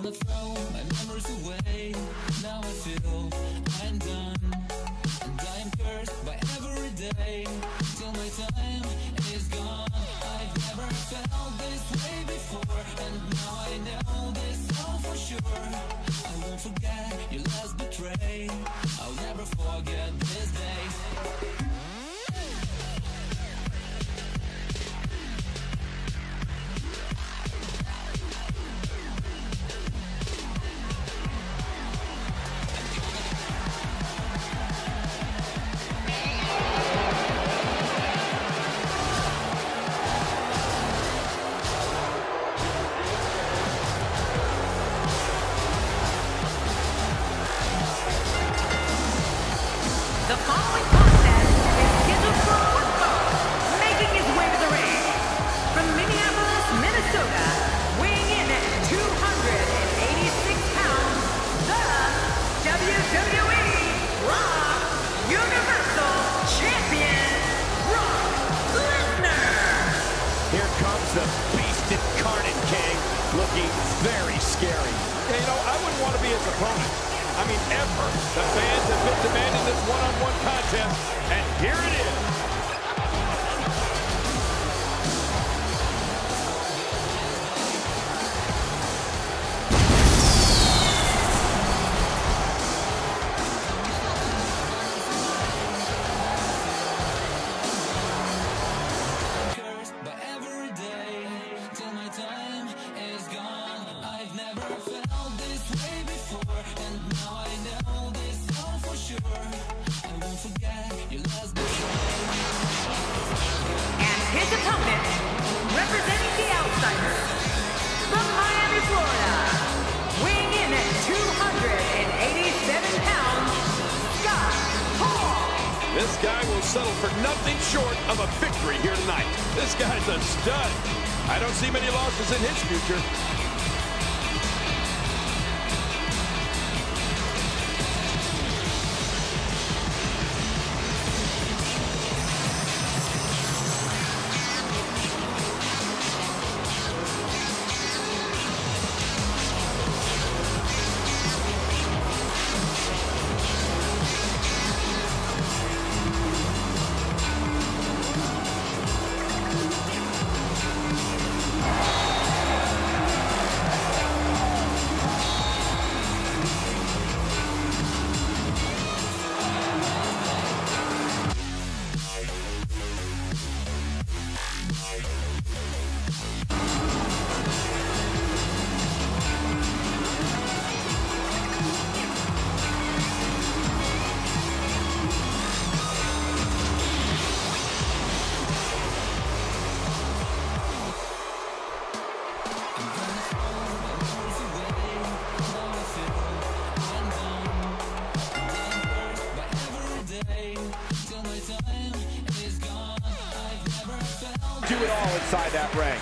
gonna throw my memories away. Now I feel I'm done, and I am cursed by every day till my time is gone. I've never felt this way before, and now I know this all for sure. I won't forget your last betray. I'll never forget this day. The following contest is scheduled for one fall, making his way to the ring. From Minneapolis, Minnesota, weighing in at 286 pounds, the WWE Raw Universal Champion, Brock Lesnar. Here comes the beast incarnate, King, looking very scary. You know, I wouldn't want to be his opponent. I mean, ever. The fans have been demanding this one-on-one contest, and here it is. Cursed by every day till my time is gone. I've never felt this way before, and now I know this all for sure. I won't forget your last betray. And his opponent, representing the Outsiders, from Miami, Florida, weighing in at 287 pounds, Scott Hall. This guy will settle for nothing short of a victory here tonight. This guy's a stud. I don't see many losses in his future. Do it all inside that ring.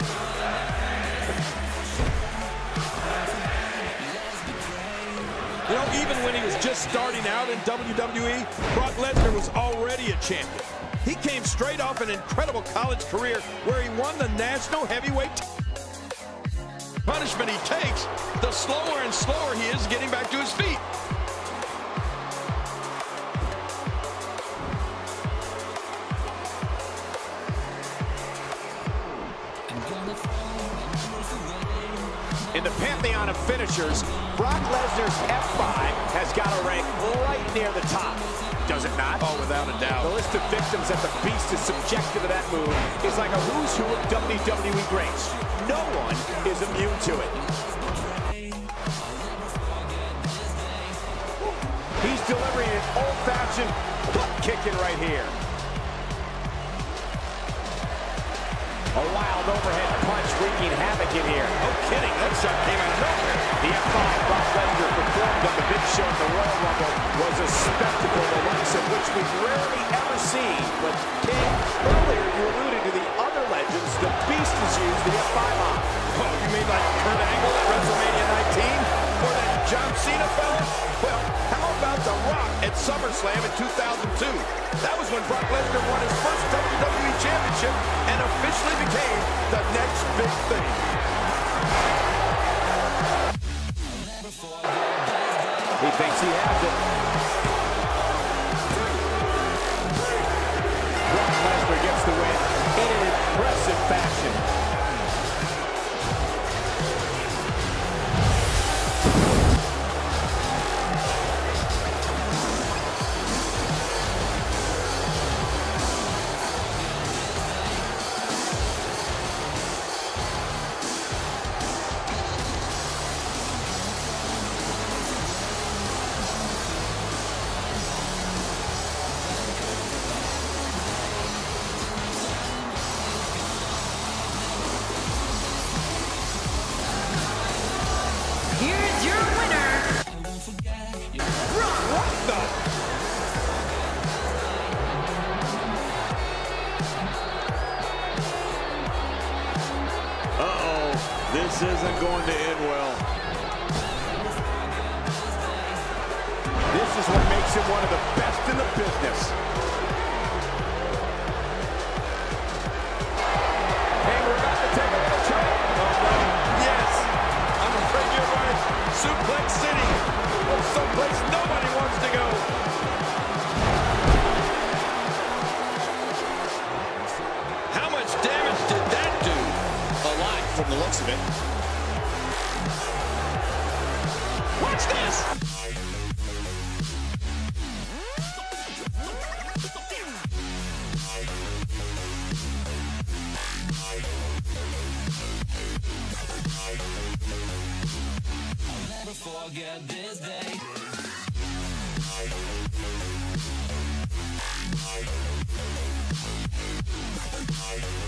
You know, even when he was just starting out in WWE, Brock Lesnar was already a champion. He came straight off an incredible college career where he won the national heavyweight punishment he takes, the slower and slower he is getting back to his feet. In the pantheon of finishers, Brock Lesnar's F5 has got to rank right near the top. Does it not? Oh, without a doubt. The list of victims that the Beast is subjected to that move is like a who's who of WWE greats. No one is immune to it. He's delivering an old-fashioned butt kicking right here. A wild overhead punch wreaking havoc in here. No kidding, that shot came out of nowhere. The F5 Brock Lesnar performed on the Big Show at the Royal Rumble was a spectacle the likes of which we've rarely ever seen. But King, earlier you alluded to the other legends the Beast has used the F5 on. Oh, you mean like Kurt Angle at WrestleMania 19? Or that John Cena fella? Well, how about The Rock at SummerSlam in 2002? That was when Brock Lesnar won his first WWE Championship and officially became the next big thing. he has it. Brock Lesnar gets the win in an impressive fashion. Here's your winner, Brock. What the? Uh-oh, this isn't going to end well. This is what makes him one of the best in the business. And we're about to take a little trip. Oh, no. Yes, I'm afraid you're right. Suplex City. Oh, someplace nobody wants to go. How much damage did that do? A lot from the looks of it. Watch this. Never forget this day.